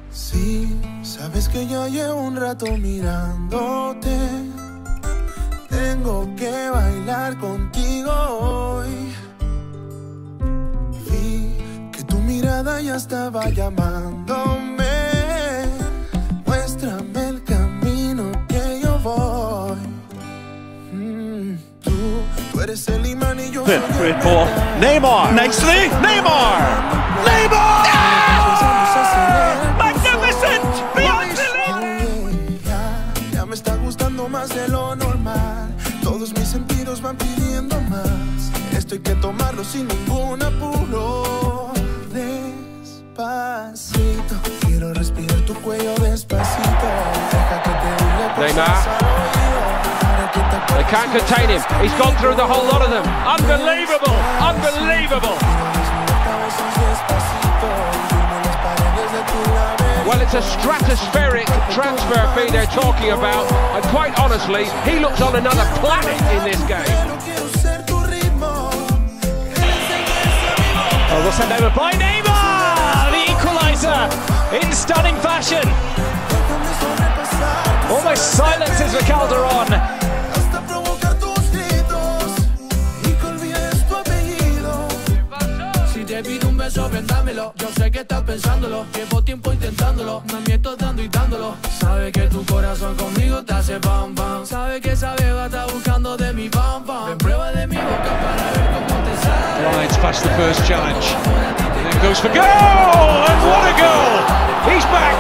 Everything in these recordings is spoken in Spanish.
Sí, sabes que ya llevo un rato mirándote. Tengo que bailar contigo hoy. Vi que tu mirada ya estaba llamándome. Muéstrame el camino que yo voy. Tú eres el imán y yo soy el for Neymar. Nicely, Neymar! Neymar! Magnificent! Beyond belief! Ya me está gustando más de lo normal. Todos mis sentidos van pidiendo más. Esto hay que tomarlo sin ningún apuro. Despacito, quiero respirar tu cuello despacito. Deja que te diga cosas Neymar. al oído. They can't contain him. He's gone through the whole lot of them. Unbelievable! Unbelievable! Well, it's a stratospheric transfer fee they're talking about, and quite honestly, he looks on another planet in this game. Oh, well sent over by Neymar! The equaliser in stunning fashion. Almost silences Calderón. Te pido un beso, ven dámelo. Yo sé que estás pensándolo. Llevo tiempo intentándolo. Me miento dando y dándolo. Sabe que tu corazón conmigo te hace pam pam. Sabe que esa beba está buscando de mi pam pam. Ven, prueba de mi boca para ver cómo te sabe. Rides past the first challenge. And then goes for goal! And what a goal! He's back!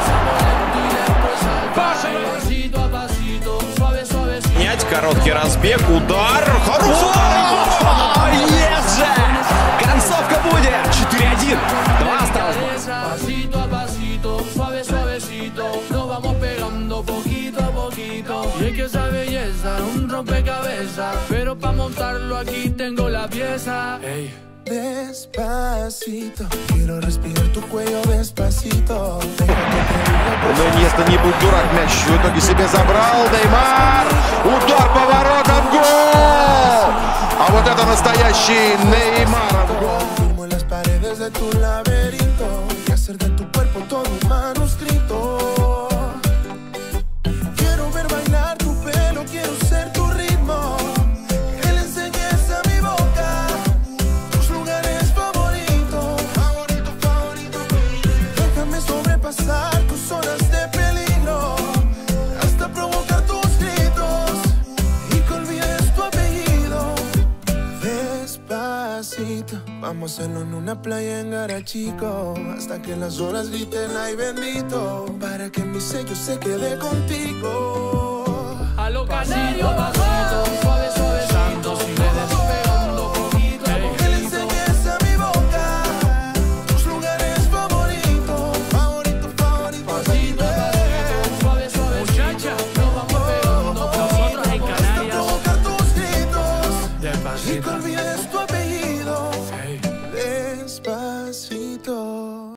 Pasito a pasito, suave, suavecito. Короткий разбег, удар, хороший удар! Yes! Концовка будет! 4-1, 2 осталось. Pasito a pasito, suave, suavecito. Nos vamos pegando poquito a poquito. Y es que esa belleza es un rompecabezas. Pero para montarlo aquí tengo la pieza. Hey. Despacito, quiero respirar tu cuello despacito. Но Иньеста не был дурак, мяч в итоге себе забрал. Неймар! Удар поворотом, гол! А вот это настоящий Неймар. Firmo en las paredes de tu laberinto y hacer de tu cuerpo todo un manuscrito. Quiero ver bailar tu pelo, quiero ser tu ritmo. Que le enseñes a mi boca tus lugares favoritos. Favorito, favorito. Déjame sobrepasar tus zonas de peligro hasta provocar tus gritos y que olvides tu apellido. Despacito, vamos a hacerlo en una playa en Garachico, hasta que las olas griten ay bendito, para que mi sello se quede contigo. A lo canario, pasito, suave, suavecito. Si me despegando poquito a Que le enseñes a mi boca tus lugares favoritos. Favorito, favorito. pasito, pasito, suave, suavecito. Muchacha, nos vamos pegando poquito. Nosotros en Canarias. Provocar tus gritos Despacito.